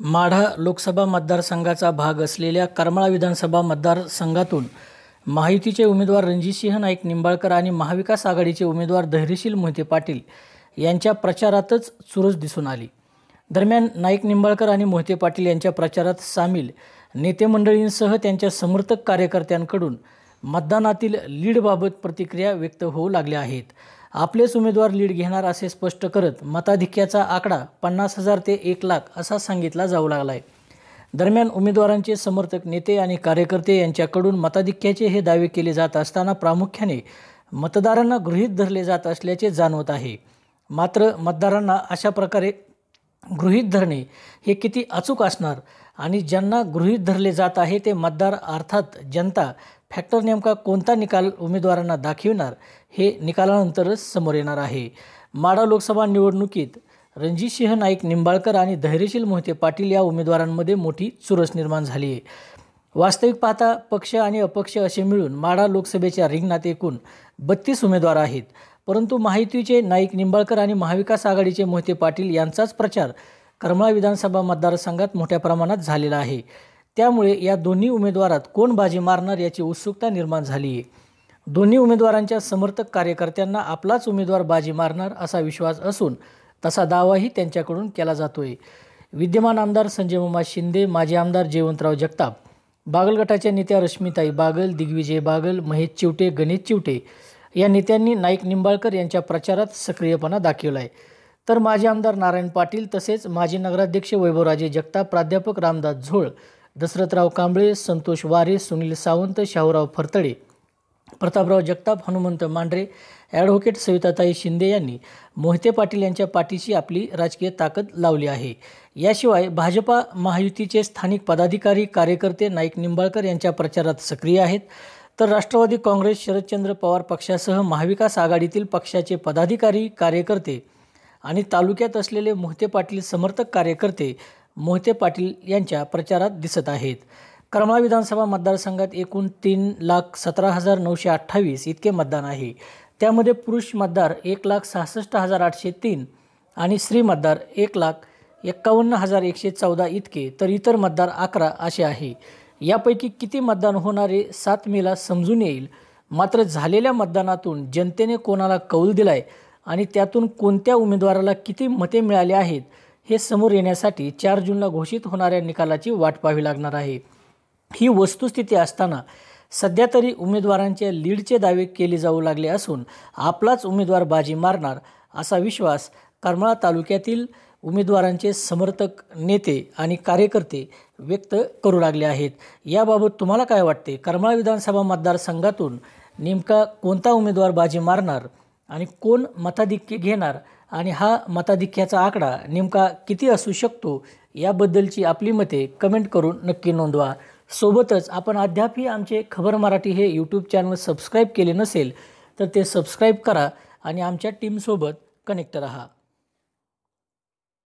माढा लोकसभा मतदारसंघाचा भाग असलेल्या करमाळा विधानसभा मतदारसंघातून महायुतीचे उमेदवार रणजितसिंह नाईक निंबाळकर आणि महाविकास आघाडीचे उमेदवार धैर्यशील मोहिते पाटील यांच्या प्रचारातच चुरस दिसून आली। दरम्यान नाईक निंबाळकर आणि मोहिते पाटील यांच्या प्रचारात सामील नेते मंडळींसह त्यांच्या समर्थक कार्यकर्त्यांकडून मतदानातील लीडबाबत प्रतिक्रिया व्यक्त होऊ लागल्या आहेत। आपलेच उमेदवार लीड घेणार असे स्पष्ट करत मताधिक्याचा आकडा 50,000 ते 1 लाख असा सांगितला जाऊ लागला आहे। दरम्यान उमेदवारांचे समर्थक नेते आणि कार्यकर्ते यांच्याकडून मताधिक्याचे हे दावे केले जात असताना प्रामुख्याने मतदारांना गृहीत धरले जात असल्याचे जाणवत आहे। मात्र मतदारांना अशा प्रकारे गृहीत धरणे हे किती अचूक असणार आणि ज्यांना गृहीत धरले जात आहे ते मतदार अर्थात जनता फॅक्टर नेमका कोणता निकाल उमेदवारांना दाखविणार हे निकालानंतरच समोर येणार आहे। माढा लोकसभा निवडणुकीत रणजितसिंह नाईक निंबाळकर आणि धैर्यशील मोहिते पाटील या उमेदवारांमध्ये मोठी चुरस निर्माण झाली आहे। वास्तविक पाहता पक्ष आणि अपक्ष असे मिळून माढा लोकसभेच्या रिंगणात एकूण 32 उमेदवार आहेत, परंतु महायुतीचे नाईक निंबाळकर आणि महाविकास आघाडीचे मोहिते पाटील यांचाच प्रचार करमाळा विधानसभा मतदारसंघात मोठ्या प्रमाणात झालेला आहे। त्यामुळे या दोन्ही उमेदवारात कोण बाजी मारणार याची उत्सुकता निर्माण झाली आहे। दोन्ही उमेदवारांच्या समर्थक कार्यकर्त्यांना आपलाच उमेदवार बाजी मारणार असा विश्वास असून तसा दावाही त्यांच्याकडून केला जातोय। विद्यमान आमदार संजय मामा शिंदे, माजी आमदार जयवंतराव जगताप, बागल गटाच्या नेत्या रश्मिताई बागल, दिग्विजय बागल, महेश चिवटे, गणेश चिवटे या नेत्यांनी नाईक निंबाळकर यांच्या प्रचारात सक्रियपणा दाखवला आहे। तर माजी आमदार नारायण पाटील तसेच माजी नगराध्यक्ष वैभवराजे जगताप, प्राध्यापक रामदास झोळ, दशरथराव कांबळे, संतोष वारे, सुनील सावंत, शाहूराव फरतडे, प्रतापराव जगताप, हनुमंत मांढरे, ॲडव्होकेट सविताताई शिंदे यांनी मोहिते पाटील यांच्या पाठीशी आपली राजकीय ताकद लावली आहे। याशिवाय भाजपा महायुतीचे स्थानिक पदाधिकारी कार्यकर्ते नाईक निंबाळकर यांच्या प्रचारात सक्रिय आहेत, तर राष्ट्रवादी काँग्रेस, शरदचंद्र पवार पक्षासह महाविकास आघाडीतील पक्षाचे पदाधिकारी कार्यकर्ते आणि तालुक्यात असलेले मोहिते पाटील समर्थक कार्यकर्ते मोहिते पाटील यांच्या प्रचारात दिसत आहेत। करमाळा विधानसभा मतदारसंघात एकूण 3,17,928 इतके मतदान आहे। त्यामध्ये पुरुष मतदार 1,66,803 आणि स्त्री मतदार 1,51,114 इतके, तर इतर मतदार 11 असे आहे। यापैकी किती मतदान होणारे 7 मेला समजून येईल। मात्र झालेल्या मतदानातून जनतेने कोणाला कौल दिलाय आणि त्यातून कोणत्या उमेदवाराला किती मते मिळाले आहेत हे समोर येण्यासाठी 4 जूनला घोषित होणाऱ्या निकालाची वाट पाहावी लागणार आहे। ही वस्तुस्थिती असताना सध्या तरी उमेदवारांच्या लीडचे दावे केले जाऊ लागले असून आपलाच उमेदवार बाजी मारणार असा विश्वास करमाळा तालुक्यातील उमेदवारांचे समर्थक नेते आणि कार्यकर्ते व्यक्त करू लागले आहेत। याबाबत तुम्हाला काय वाटते? करमाळा विधानसभा मतदारसंघातून नेमका कोणता उमेदवार बाजी मारणार आणि कोण मताधिक्य घेणार आणि हा मताधिक्याचा आकडा नेमका किती असू शकतो याबद्दलची आपली मते कमेंट करून नक्की नोंदवा। सोबतच आपण अद्यापही आमचे खबर मराठी हे यूट्यूब चॅनल सबस्क्राईब केले नसेल तर ते सबस्क्राईब करा आणि आमच्या टीमसोबत कनेक्ट रहा।